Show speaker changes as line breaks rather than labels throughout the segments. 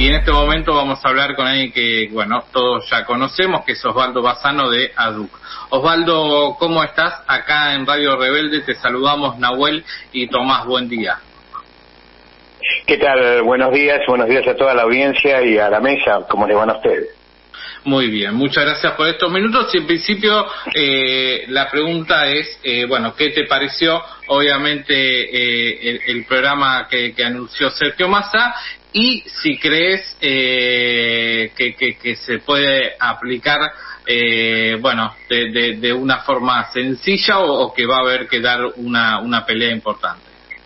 en este momento vamos a hablar con alguien que, bueno, todos ya conocemos, que es Osvaldo Bazzano de ADUC. Osvaldo, ¿cómo estás? Acá en Radio Rebelde te saludamos Nahuel y Tomás, buen día.
¿Qué tal? Buenos días a toda la audiencia y a la mesa, ¿cómo les van a ustedes?
Muy bien, muchas gracias por estos minutos. Y en principio la pregunta es, bueno, ¿qué te pareció obviamente el programa que anunció Sergio Massa? Y si crees que se puede aplicar, bueno, de una forma sencilla o que va a haber que dar una pelea importante.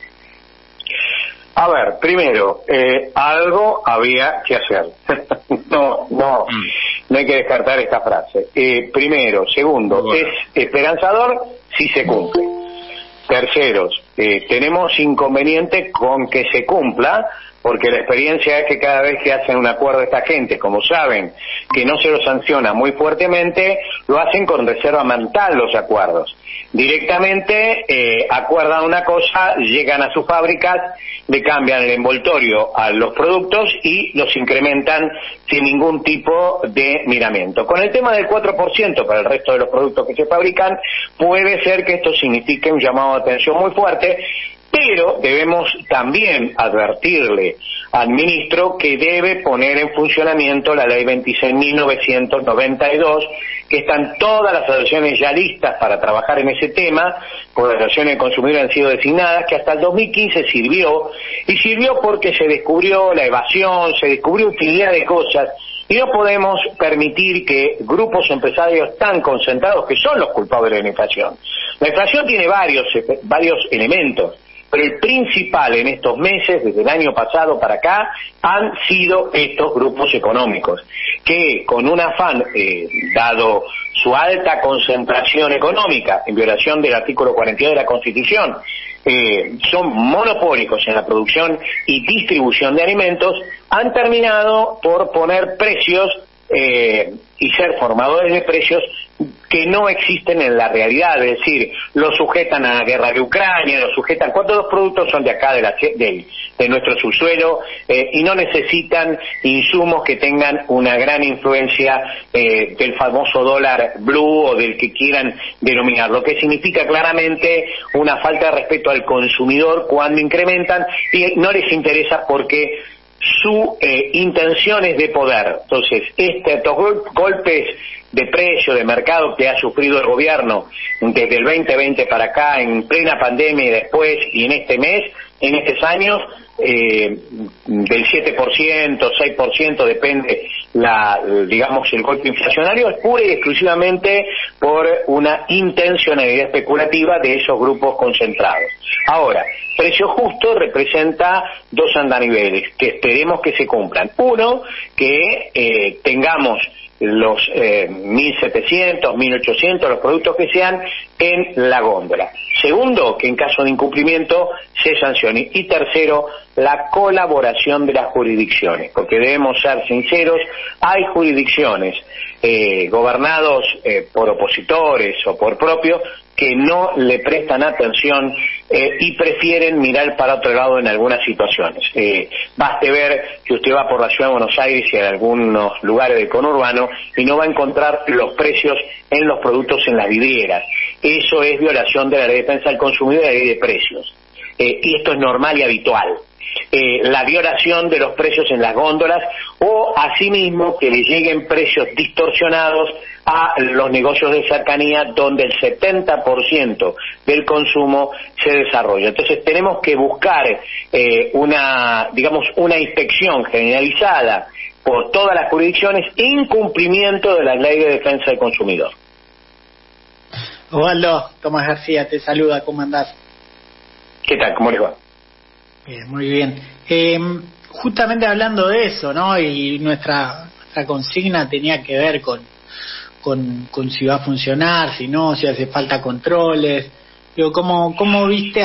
A ver, primero, algo había que hacer. No hay que descartar esta frase. Primero, segundo, bueno, es esperanzador si se cumple. Terceros, tenemos inconveniente con que se cumpla, porque la experiencia es que cada vez que hacen un acuerdo esta gente, como saben que no se lo sanciona muy fuertemente, lo hacen con reserva mental los acuerdos. Directamente acuerdan una cosa, llegan a sus fábricas, le cambian el envoltorio a los productos y los incrementan sin ningún tipo de miramiento. Con el tema del 4% para el resto de los productos que se fabrican, puede ser que esto signifique un llamado de atención muy fuerte, pero debemos también advertirle al ministro que debe poner en funcionamiento la ley 26.992, que están todas las asociaciones ya listas para trabajar en ese tema, por las asociaciones de consumidores han sido designadas, que hasta el 2015 sirvió porque se descubrió la evasión, se descubrió utilidad de cosas, y no podemos permitir que grupos empresarios tan concentrados, que son los culpables de la inflación. La inflación tiene varios elementos, pero el principal en estos meses, desde el año pasado para acá, han sido estos grupos económicos, que con un afán, dado su alta concentración económica, en violación del artículo 42 de la Constitución, son monopólicos en la producción y distribución de alimentos, han terminado por poner precios y ser formadores de precios que no existen en la realidad, es decir, lo sujetan a la guerra de Ucrania, lo sujetan, cuando los productos son de acá, de nuestro subsuelo, y no necesitan insumos que tengan una gran influencia del famoso dólar blue o del que quieran denominar, lo que significa claramente una falta de respeto al consumidor cuando incrementan, y no les interesa porque su intención es de poder. Entonces, estos golpes de precio, de mercado que ha sufrido el gobierno desde el 2020 para acá, en plena pandemia y después, y en este mes, en estos años, del 7%, 6%, depende digamos el golpe inflacionario, es pura y exclusivamente por una intencionalidad especulativa de esos grupos concentrados. Ahora, precio justo representa dos andaniveles que esperemos que se cumplan. Uno, que tengamos los 1.700, 1.800, los productos que sean, en la góndola. Segundo, que en caso de incumplimiento se sancione. Y tercero, la colaboración de las jurisdicciones, porque debemos ser sinceros, hay jurisdicciones gobernados por opositores o por propios que no le prestan atención y prefieren mirar para otro lado en algunas situaciones. Baste ver que usted va por la ciudad de Buenos Aires y en algunos lugares del conurbano y no va a encontrar los precios en los productos en las vidrieras. Eso es violación de la Ley de Defensa del Consumidor y la Ley de Precios. Y esto es normal y habitual. La violación de los precios en las góndolas o asimismo que le lleguen precios distorsionados a los negocios de cercanía donde el 70% del consumo se desarrolla. Entonces tenemos que buscar una inspección generalizada por todas las jurisdicciones en cumplimiento de la Ley de Defensa del Consumidor.
Osvaldo, Tomás García te saluda, ¿cómo andás?
¿Qué tal? ¿Cómo les va?
Bien, muy bien. Justamente hablando de eso, ¿no? Y nuestra consigna tenía que ver con si va a funcionar, si no, si hace falta controles. Digo, ¿cómo viste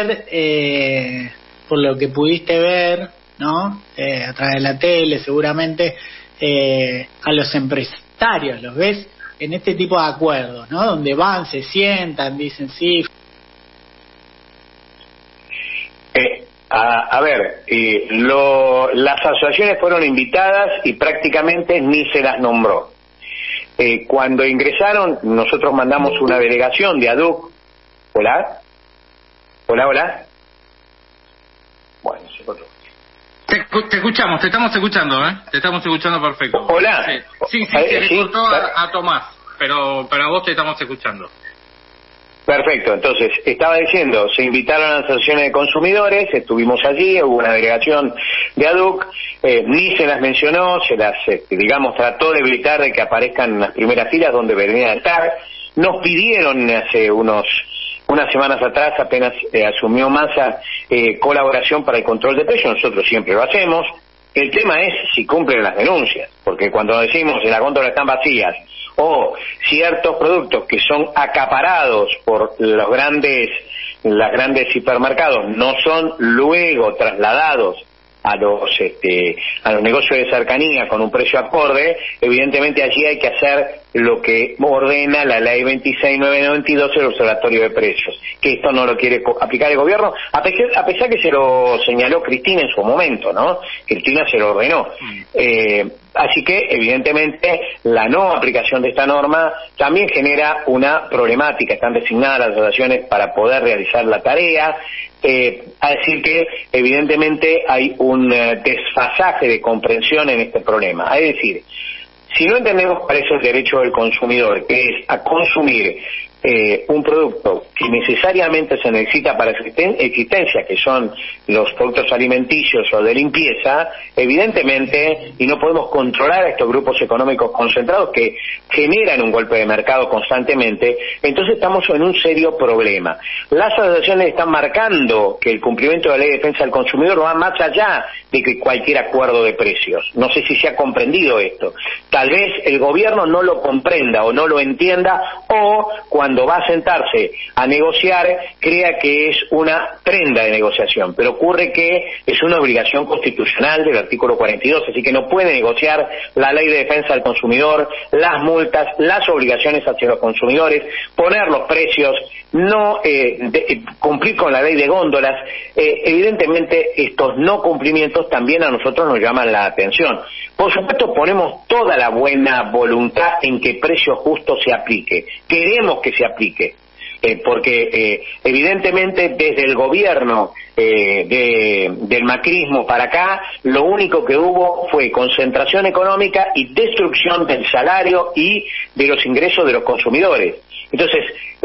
ayer, por lo que pudiste ver, ¿no? A través de la tele, seguramente, a los empresarios, ¿los ves? En este tipo de acuerdos, ¿no? Donde van, se sientan, dicen sí.
A ver, las asociaciones fueron invitadas y prácticamente ni se las nombró. Cuando ingresaron, nosotros mandamos una delegación de ADUC. ¿Hola? ¿Hola? Bueno, se cortó.
Te escuchamos, te estamos escuchando, Te estamos escuchando perfecto.
¿Hola?
Sí, se le cortó a Tomás, pero a vos te estamos escuchando.
Perfecto, entonces, estaba diciendo, se invitaron a las asociaciones de consumidores, estuvimos allí, hubo una delegación de ADUC, ni se las mencionó, se las, trató de evitar de que aparezcan en las primeras filas donde deberían estar. Nos pidieron hace unas semanas atrás, apenas asumió Massa, colaboración para el control de precios, nosotros siempre lo hacemos. El tema es si cumplen las denuncias, porque cuando decimos que las góndolas están vacías, o ciertos productos que son acaparados por los grandes hipermercados no son luego trasladados a los negocios de cercanía con un precio acorde, evidentemente allí hay que hacer lo que ordena la ley 26.992 del Observatorio de Precios, que esto no lo quiere aplicar el gobierno, a pesar que se lo señaló Cristina en su momento, ¿no? Cristina se lo ordenó. Así que, evidentemente, la no aplicación de esta norma también genera una problemática. Están designadas las asociaciones para poder realizar la tarea, a decir que, evidentemente, hay un desfasaje de comprensión en este problema. Es decir, si no entendemos cuál es el derecho del consumidor, que es a consumir un producto que necesariamente se necesita para existencia, que son los productos alimenticios o de limpieza, evidentemente, y no podemos controlar a estos grupos económicos concentrados que generan un golpe de mercado constantemente, entonces estamos en un serio problema. Las asociaciones están marcando que el cumplimiento de la ley de defensa del consumidor va más allá de que cualquier acuerdo de precios. No sé si se ha comprendido esto. Tal vez el gobierno no lo comprenda o no lo entienda, o cuando va a sentarse a negociar crea que es una prenda de negociación, pero ocurre que es una obligación constitucional del artículo 42, así que no puede negociar la ley de defensa del consumidor, las multas, las obligaciones hacia los consumidores, poner los precios, no cumplir con la ley de góndolas. Evidentemente estos no cumplimientos también a nosotros nos llaman la atención. Por supuesto, ponemos toda la buena voluntad en que precio justo se aplique. Queremos que se aplique, porque evidentemente desde el gobierno del macrismo para acá, lo único que hubo fue concentración económica y destrucción del salario y de los ingresos de los consumidores. Entonces,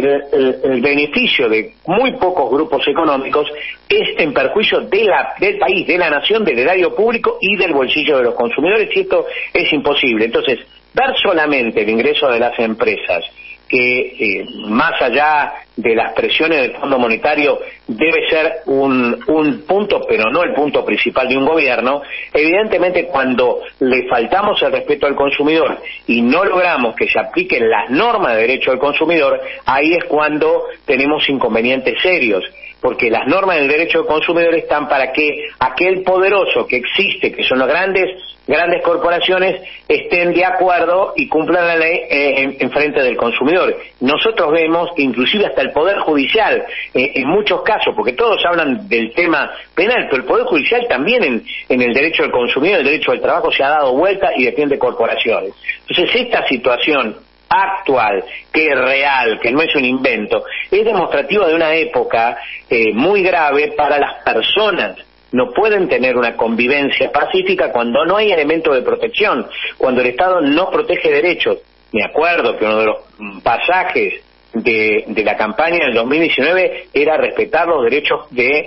el beneficio de muy pocos grupos económicos es en perjuicio del país, de la nación, del erario público y del bolsillo de los consumidores, y esto es imposible. Entonces, dar solamente el ingreso de las empresas, que más allá de las presiones del Fondo Monetario debe ser un punto, pero no el punto principal de un gobierno. Evidentemente, cuando le faltamos el respeto al consumidor y no logramos que se apliquen las normas de derecho del consumidor, ahí es cuando tenemos inconvenientes serios, porque las normas del derecho del consumidor están para que aquel poderoso que existe, que son las grandes corporaciones, estén de acuerdo y cumplan la ley en frente del consumidor. Nosotros vemos que inclusive hasta el Poder Judicial, en muchos casos, porque todos hablan del tema penal, pero el Poder Judicial también en el derecho del consumidor, el derecho al trabajo, se ha dado vuelta y defiende corporaciones. Entonces, esta situación actual, que es real, que no es un invento, es demostrativo de una época muy grave para las personas. No pueden tener una convivencia pacífica cuando no hay elementos de protección, cuando el Estado no protege derechos. Me acuerdo que uno de los pasajes de la campaña del 2019 era respetar los derechos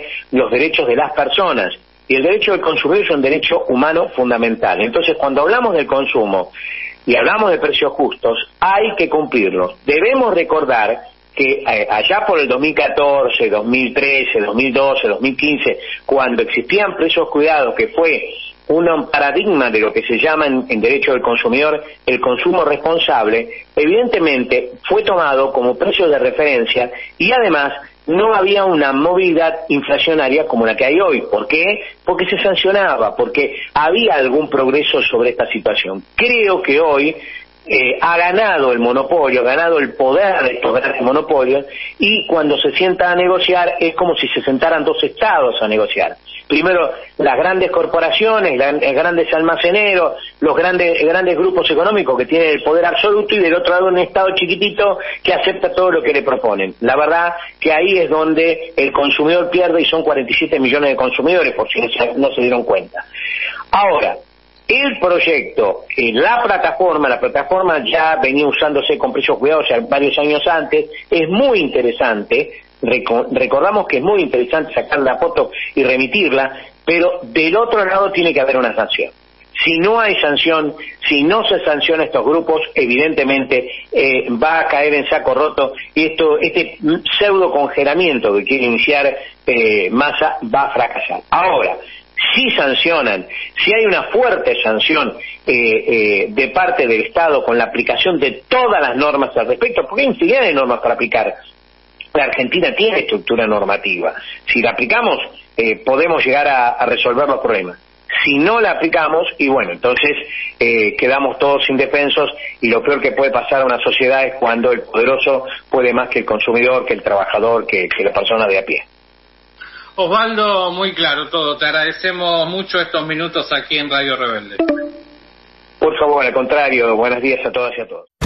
de las personas. Y el derecho del consumidor es un derecho humano fundamental. Entonces, cuando hablamos del consumo y hablamos de precios justos, hay que cumplirlos. Debemos recordar que allá por el 2014, 2013, 2012, 2015, cuando existían precios cuidados, que fue un paradigma de lo que se llama en derecho del consumidor el consumo responsable, evidentemente fue tomado como precio de referencia y además no había una movilidad inflacionaria como la que hay hoy. ¿Por qué? Porque se sancionaba, porque había algún progreso sobre esta situación. Creo que hoy ha ganado el monopolio, ha ganado el poder de estos grandes monopolios, y cuando se sienta a negociar es como si se sentaran dos estados a negociar. Primero las grandes corporaciones, grandes almaceneros, los grandes grupos económicos que tienen el poder absoluto, y del otro lado un estado chiquitito que acepta todo lo que le proponen. La verdad que ahí es donde el consumidor pierde, y son 47 millones de consumidores, por si no se dieron cuenta. Ahora, el proyecto, la plataforma ya venía usándose con precios cuidados ya varios años antes, es muy interesante. Recordamos que es muy interesante sacar la foto y remitirla, pero del otro lado tiene que haber una sanción. Si no hay sanción, si no se sanciona a estos grupos, evidentemente va a caer en saco roto, y este pseudo congelamiento que quiere iniciar Massa va a fracasar. Ahora, si sancionan, si hay una fuerte sanción de parte del Estado con la aplicación de todas las normas al respecto, porque hay infinidad de normas para aplicar. La Argentina tiene estructura normativa. Si la aplicamos, podemos llegar a resolver los problemas. Si no la aplicamos, y bueno, entonces quedamos todos indefensos, y lo peor que puede pasar a una sociedad es cuando el poderoso puede más que el consumidor, que el trabajador, que la persona de a pie.
Osvaldo, muy claro todo. Te agradecemos mucho estos minutos aquí en Radio Rebelde.
Por favor, al contrario, buenos días a todas y a todos.